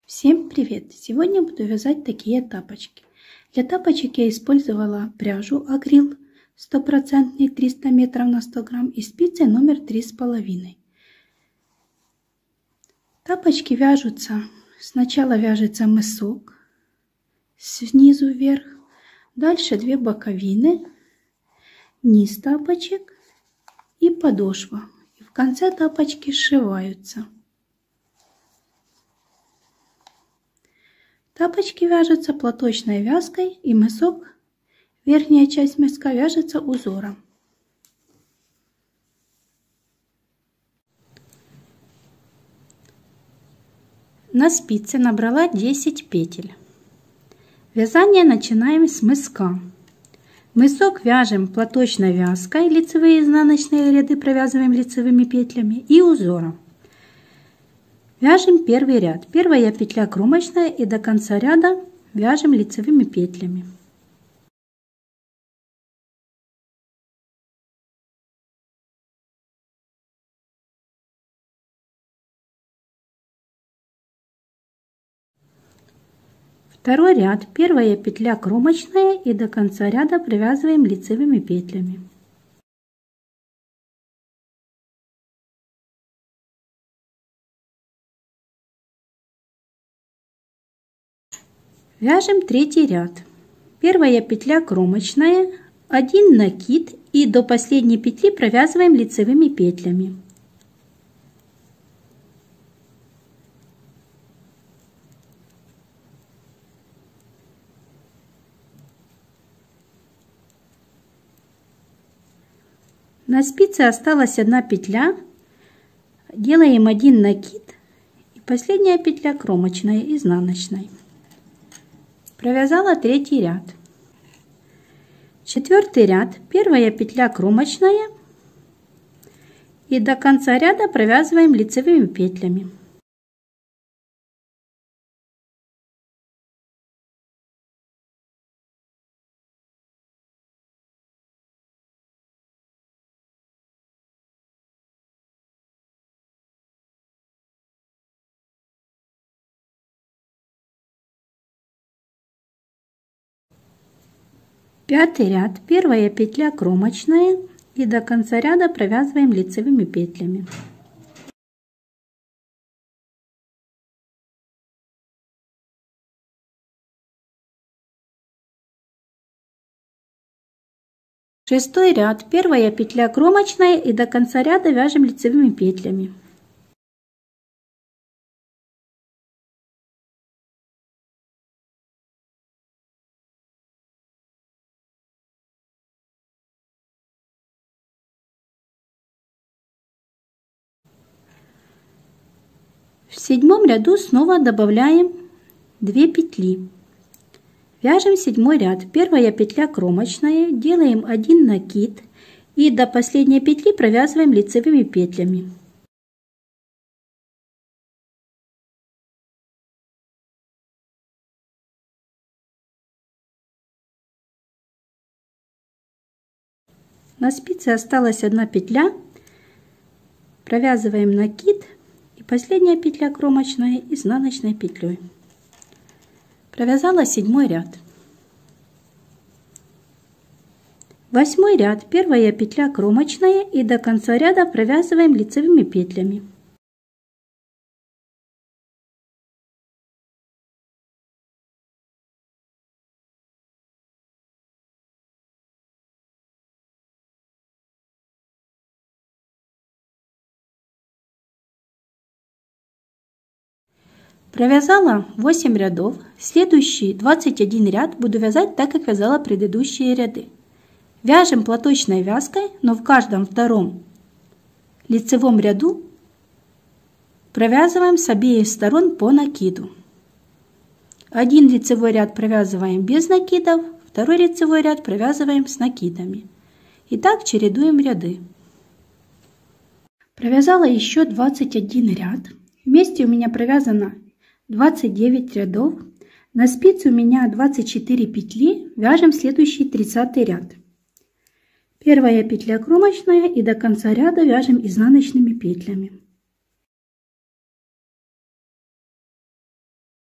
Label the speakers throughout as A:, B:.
A: Всем привет! Сегодня буду вязать такие тапочки. Для тапочек я использовала пряжу Акрил 100% 300 метров на 100 грамм и спицы номер 3,5. Тапочки вяжутся, сначала вяжется мысок снизу вверх, дальше 2 боковины, низ тапочек и подошва. И в конце тапочки сшиваются. Тапочки вяжутся платочной вязкой и мысок, верхняя часть мыска вяжется узором. На спице набрала 10 петель. Вязание начинаем с мыска. Мысок вяжем платочной вязкой, лицевые и изнаночные ряды провязываем лицевыми петлями и узором. Вяжем первый ряд. Первая петля кромочная и до конца ряда вяжем лицевыми петлями. Второй ряд. Первая петля кромочная и до конца ряда провязываем лицевыми петлями. Вяжем третий ряд. Первая петля кромочная, 1 накид и до последней петли провязываем лицевыми петлями. На спице осталась 1 петля, делаем 1 накид и последняя петля кромочная изнаночной. Провязала третий ряд. Четвертый ряд. Первая петля кромочная и до конца ряда провязываем лицевыми петлями. Пятый ряд. Первая петля кромочная и до конца ряда провязываем лицевыми петлями. Шестой ряд. Первая петля кромочная и до конца ряда вяжем лицевыми петлями. В седьмом ряду снова добавляем 2 петли. Вяжем 7 ряд. Первая петля кромочная, делаем 1 накид и до последней петли провязываем лицевыми петлями. На спице осталась 1 петля, провязываем накид и последняя петля кромочная изнаночной петлей. Провязала 7 ряд. 8 ряд. Первая петля кромочная и до конца ряда провязываем лицевыми петлями. Провязала 8 рядов. Следующий 21 ряд буду вязать так, как вязала предыдущие ряды. Вяжем платочной вязкой, но в каждом втором лицевом ряду провязываем с обеих сторон по накиду. Один лицевой ряд провязываем без накидов, второй лицевой ряд провязываем с накидами. И так чередуем ряды. Провязала еще 21 ряд. Вместе у меня провязано 29 рядов. На спице у меня 24 петли. Вяжем следующий 30 ряд. Первая петля кромочная и до конца ряда вяжем изнаночными петлями.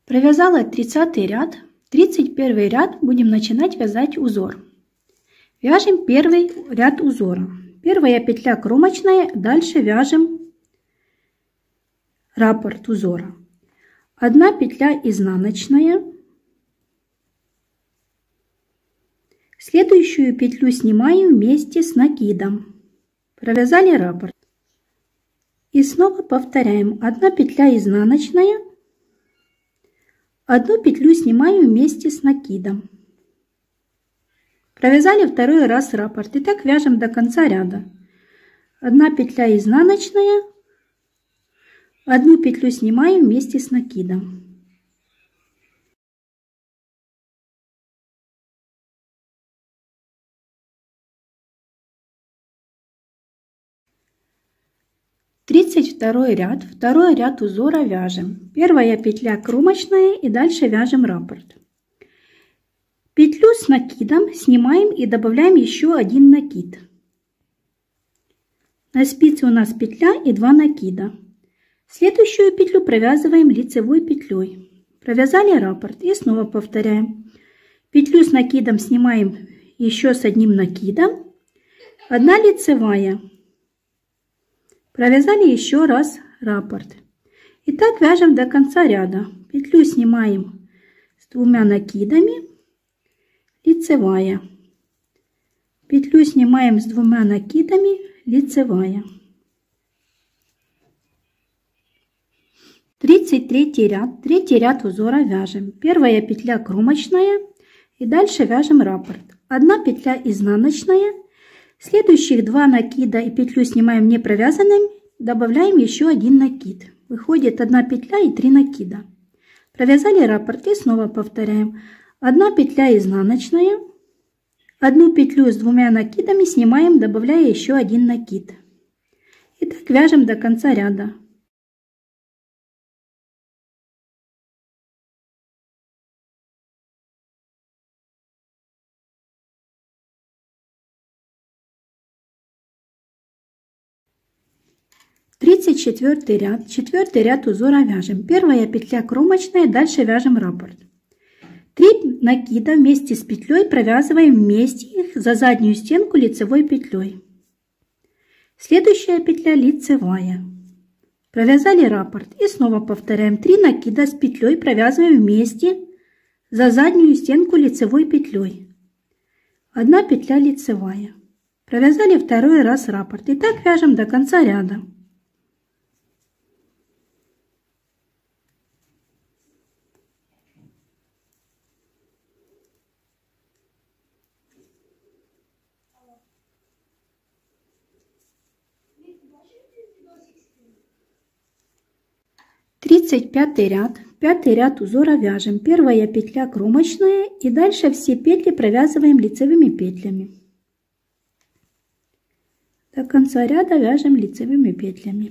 A: Провязала 30 ряд. 31 ряд будем начинать вязать узор. Вяжем первый ряд узора. Первая петля кромочная, дальше вяжем раппорт узора. 1 петля изнаночная. Следующую петлю снимаем вместе с накидом. Провязали раппорт. И снова повторяем. 1 петля изнаночная. 1 петлю снимаем вместе с накидом. Провязали второй раз раппорт. И так вяжем до конца ряда. 1 петля изнаночная. 1 петлю снимаем вместе с накидом. Второй ряд узора вяжем. Первая петля кромочная и дальше вяжем раппорт. Петлю с накидом снимаем и добавляем еще 1 накид. На спице у нас петля и 2 накида. Следующую петлю провязываем лицевой петлей. Провязали раппорт и снова повторяем. Петлю с накидом снимаем еще с 1 накидом. 1 лицевая. Провязали еще раз раппорт. И так вяжем до конца ряда. Петлю снимаем с 2 накидами. Лицевая. Петлю снимаем с 2 накидами. Лицевая. 33 ряд. Третий ряд узора вяжем. Первая петля кромочная. И дальше вяжем раппорт. 1 петля изнаночная. Следующих 2 накида и петлю снимаем не провязанным, добавляем еще 1 накид. Выходит 1 петля и 3 накида. Провязали раппорт и снова повторяем. 1 петля изнаночная. 1 петлю с 2 накидами снимаем, добавляя еще 1 накид. И так вяжем до конца ряда. Четвертый ряд узора вяжем. Первая петля кромочная, дальше вяжем раппорт. 3 накида вместе с петлей провязываем вместе их за заднюю стенку лицевой петлей. Следующая петля лицевая. Провязали раппорт и снова повторяем. 3 накида с петлей провязываем вместе за заднюю стенку лицевой петлей. 1 петля лицевая. Провязали второй раз раппорт. И так вяжем до конца ряда. Пятый ряд узора вяжем. Первая петля кромочная и дальше все петли провязываем лицевыми петлями. До конца ряда вяжем лицевыми петлями.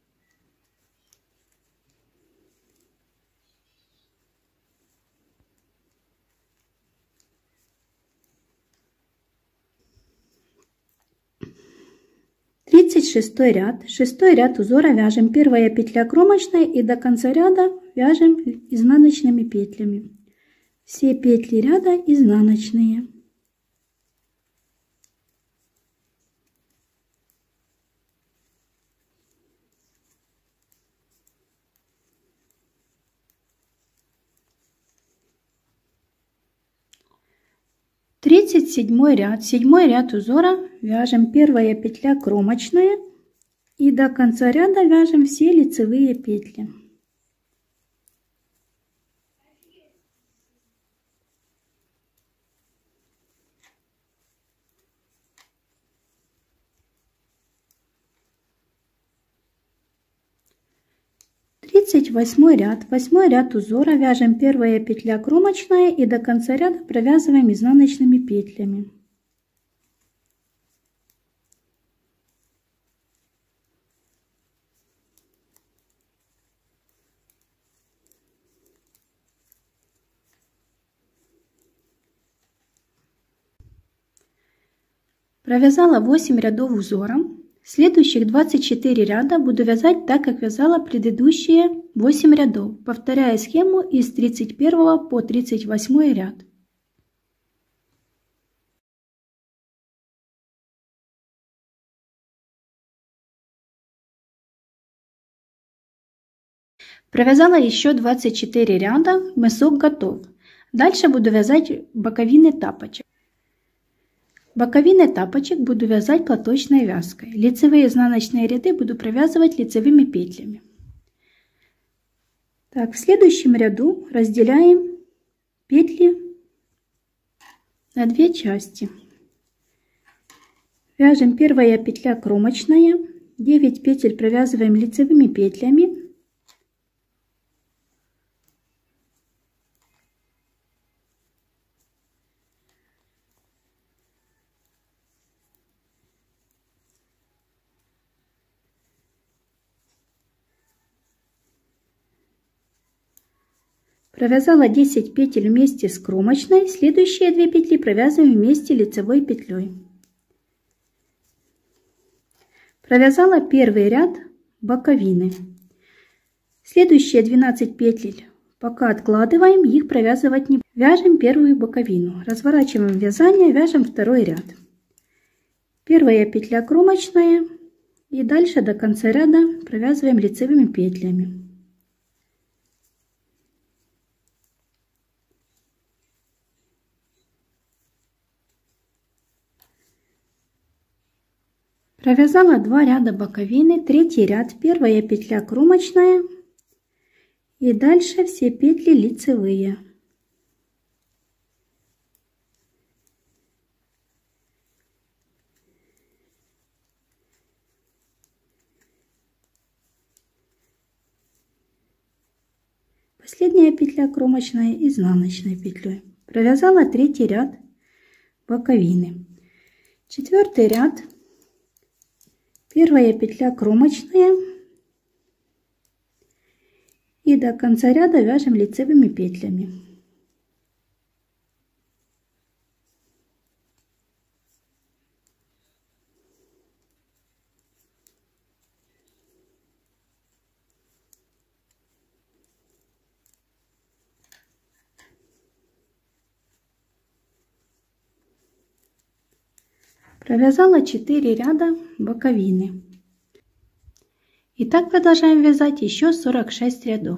A: Шестой ряд узора вяжем. Первая петля кромочная и до конца ряда вяжем изнаночными петлями. Все петли ряда изнаночные. Седьмой ряд узора вяжем. Первая петля кромочная и до конца ряда вяжем все лицевые петли. Восьмой ряд узора вяжем. Первая петля кромочная и до конца ряда провязываем изнаночными петлями. Провязала 8 рядов узором. Следующих 24 ряда буду вязать так, как вязала предыдущие 8 рядов, повторяя схему из 31 по 38 ряд. Провязала еще 24 ряда, мысок готов. Дальше буду вязать боковины тапочек. Боковины тапочек буду вязать платочной вязкой. Лицевые и изнаночные ряды буду провязывать лицевыми петлями. Так, в следующем ряду разделяем петли на две части. Вяжем первая петля кромочная, 9 петель провязываем лицевыми петлями. Провязала 10 петель вместе с кромочной, следующие 2 петли провязываем вместе лицевой петлей. Провязала первый ряд боковины. Следующие 12 петель пока откладываем, их провязывать не будем. Вяжем первую боковину, разворачиваем вязание, вяжем второй ряд. Первая петля кромочная и дальше до конца ряда провязываем лицевыми петлями. Провязала 2 ряда боковины, третий ряд, первая петля кромочная и дальше все петли лицевые. Последняя петля кромочная изнаночной петлей. Провязала третий ряд боковины. Четвертый ряд. Первая петля кромочная и до конца ряда вяжем лицевыми петлями. Провязала 4 ряда боковины. И так продолжаем вязать еще 46 рядов.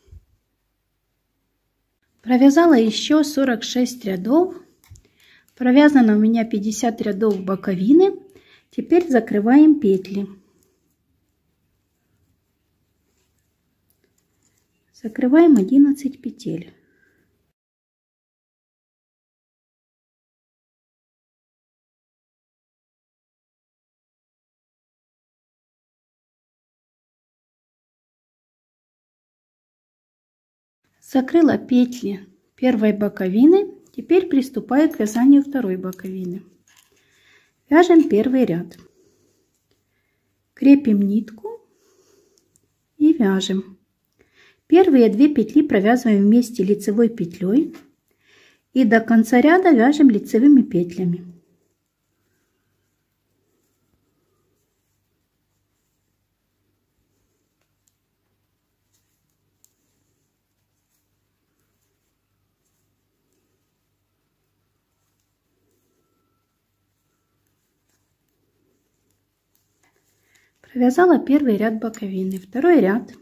A: Провязала еще 46 рядов. Провязано у меня 50 рядов боковины. Теперь закрываем петли. Закрываем 11 петель. Закрыла петли первой боковины. Теперь приступаю к вязанию второй боковины. Вяжем первый ряд. Крепим нитку и вяжем. Первые 2 петли провязываем вместе лицевой петлей и до конца ряда вяжем лицевыми петлями. Провязала первый ряд боковины, второй ряд.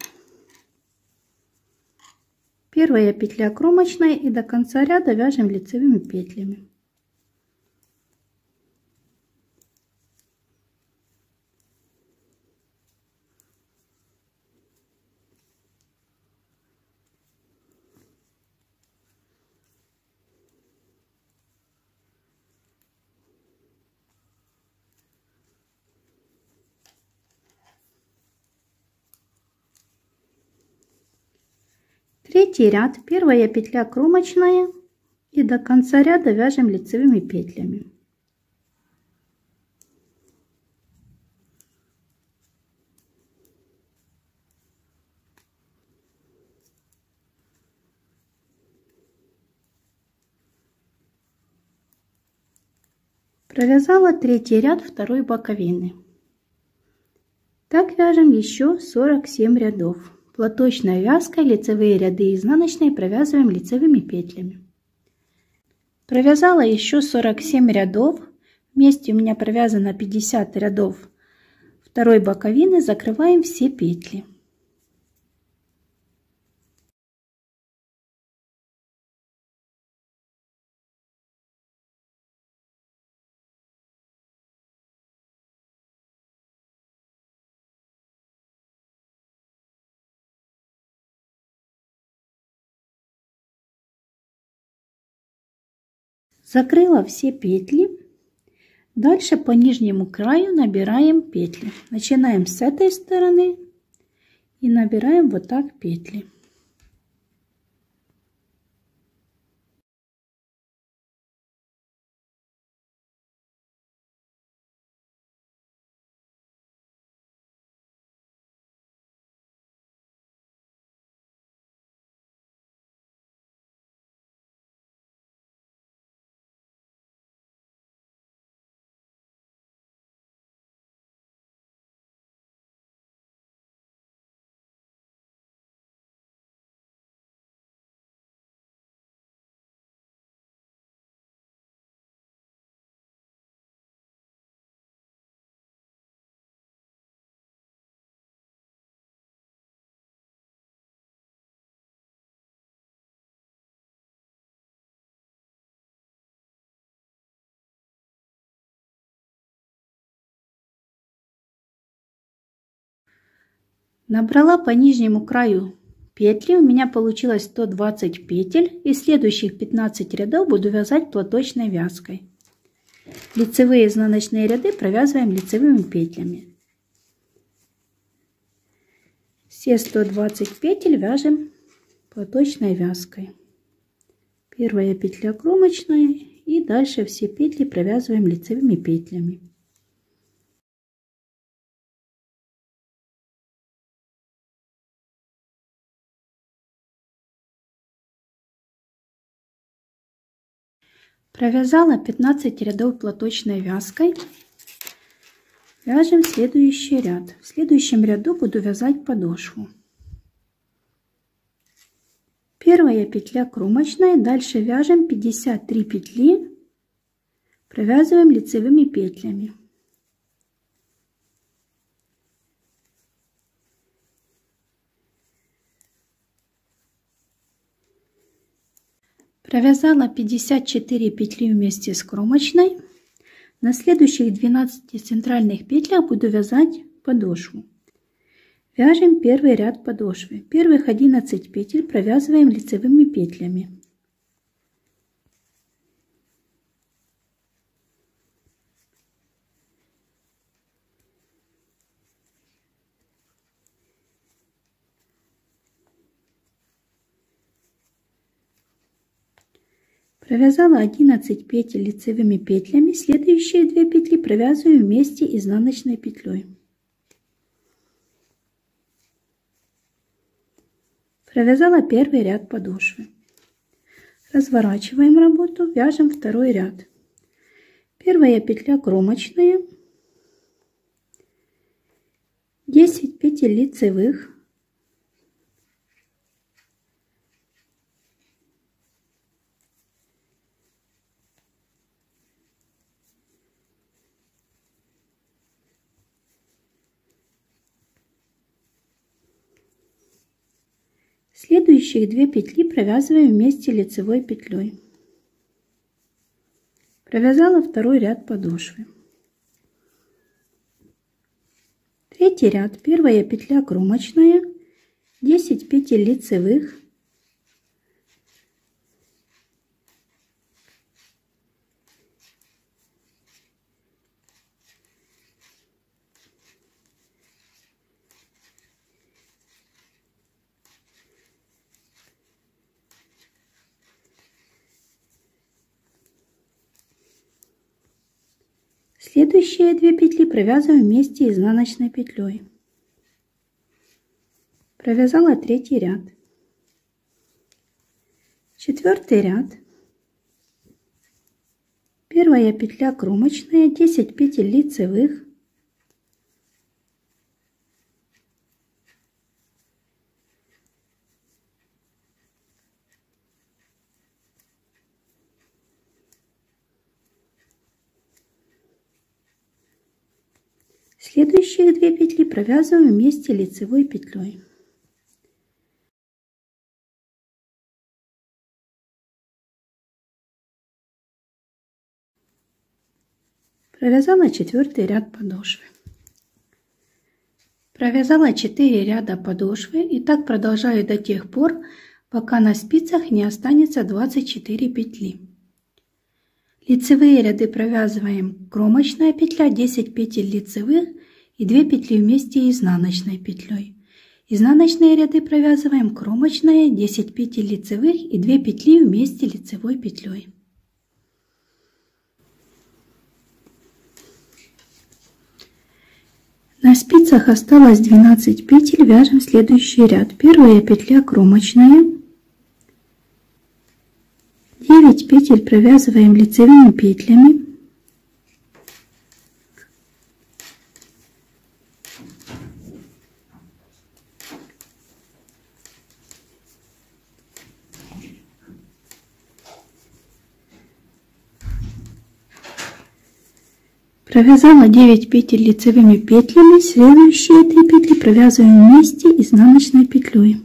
A: Первая петля кромочная и до конца ряда вяжем лицевыми петлями. Третий ряд, первая петля кромочная и до конца ряда вяжем лицевыми петлями. Провязала третий ряд второй боковины. Так вяжем еще 47 рядов. платочной вязкой лицевые ряды изнаночные провязываем лицевыми петлями. Провязала еще 47 рядов. Вместе у меня провязано 50 рядов второй боковины. Закрываем все петли. Закрыла все петли. Дальше по нижнему краю набираем петли. Начинаем с этой стороны и набираем вот так петли. Набрала по нижнему краю петли. У меня получилось 120 петель. И следующих 15 рядов буду вязать платочной вязкой. Лицевые изнаночные ряды провязываем лицевыми петлями. Все 120 петель вяжем платочной вязкой. Первая петля кромочная и дальше все петли провязываем лицевыми петлями. Провязала 15 рядов платочной вязкой. Вяжем следующий ряд. В следующем ряду буду вязать подошву. Первая петля кромочная. Дальше вяжем 53 петли. Провязываем лицевыми петлями. Провязала 54 петли вместе с кромочной. На следующих 12 центральных петлях буду вязать подошву. Вяжем первый ряд подошвы. Первых 11 петель провязываем лицевыми петлями. Провязала 11 петель лицевыми петлями. Следующие 2 петли провязываю вместе изнаночной петлей. Провязала первый ряд подошвы. Разворачиваем работу, вяжем второй ряд. Первая петля кромочная, 10 петель лицевых, следующих 2 петли провязываем вместе лицевой петлей. Провязала второй ряд подошвы. Третий ряд, первая петля кромочная, 10 петель лицевых, следующие 2 петли провязываем вместе изнаночной петлей. Провязала третий ряд. Четвертый ряд. Первая петля кромочная, 10 петель лицевых, Следующие 2 петли провязываем вместе лицевой петлей. Провязала 4-й ряд подошвы. Провязала 4 ряда подошвы и так продолжаю до тех пор, пока на спицах не останется 24 петли. Лицевые ряды провязываем кромочная петля, 10 петель лицевых и 2 петли вместе изнаночной петлей. Изнаночные ряды провязываем кромочная, 10 петель лицевых и 2 петли вместе лицевой петлей. На спицах осталось 12 петель, вяжем следующий ряд. Первая петля кромочная, 9 петель провязываем лицевыми петлями, провязала 9 петель лицевыми петлями, следующие 3 петли провязываем вместе изнаночной петлей.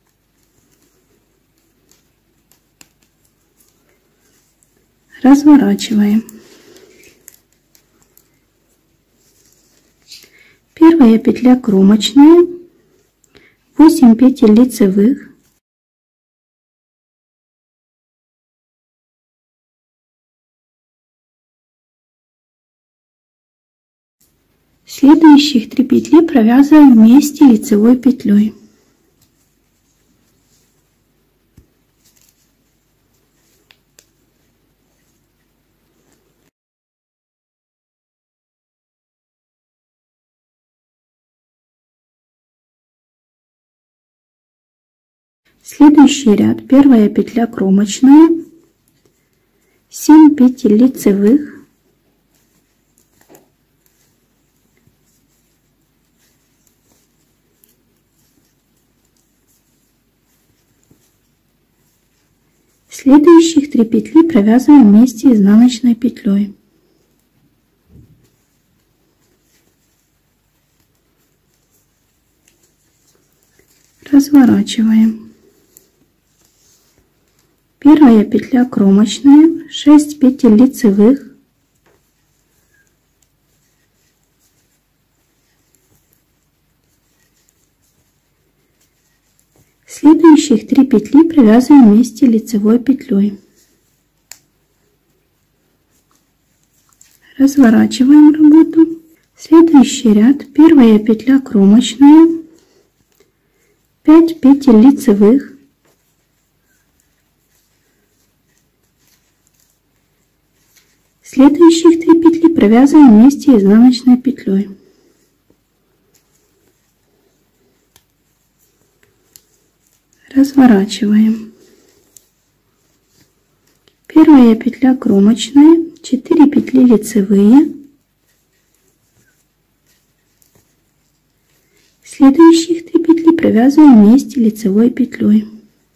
A: Разворачиваем. Первая петля кромочная, 8 петель лицевых, следующих 3 петли провязываем вместе лицевой петлей. Следующий ряд, первая петля кромочная, 7 петель лицевых, следующих 3 петли провязываем вместе изнаночной петлей. Разворачиваем. Первая петля кромочная, 6 петель лицевых, следующих 3 петли провязываем вместе лицевой петлей. Разворачиваем работу. Следующий ряд, первая петля кромочная, 5 петель лицевых, следующих 3 петли провязываем вместе изнаночной петлей. Разворачиваем. Первая петля кромочная, 4 петли лицевые, следующих 3 петли провязываем вместе лицевой петлей.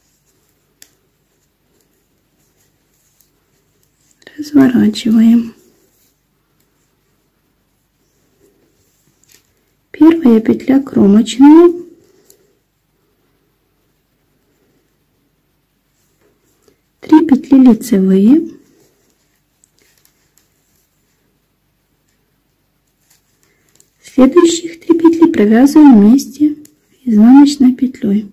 A: Разворачиваем. Первая петля кромочная, 3 петли лицевые, следующих 3 петли провязываем вместе изнаночной петлей.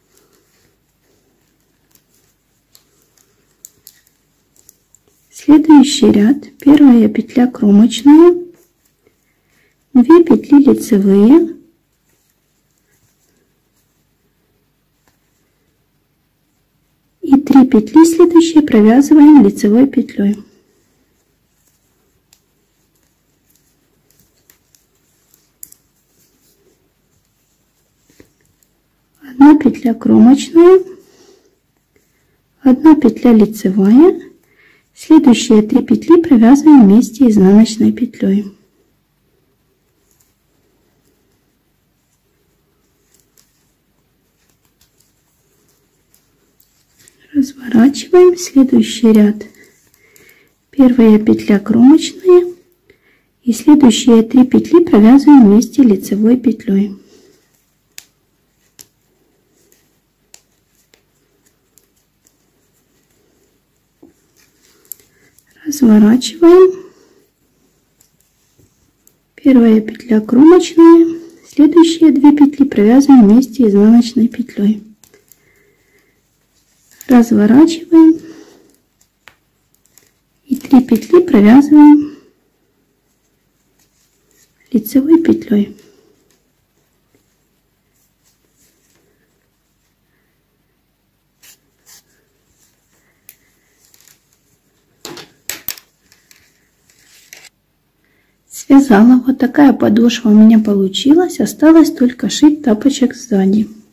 A: Следующий ряд, первая петля кромочная, 2 петли лицевые, и 3 петли следующие провязываем лицевой петлей. Одна петля кромочная, 1 петля лицевая, следующие 3 петли провязываем вместе изнаночной петлей. Разворачиваем. Следующий ряд, первая петля кромочная И следующие 3 петли провязываем вместе лицевой петлей. Разворачиваем. Первая петля кромочная, следующие 2 петли провязываем вместе изнаночной петлей. Разворачиваем и 3 петли провязываем лицевой петлей. Связала. Вот такая подошва у меня получилась. Осталось только шить тапочек сзади.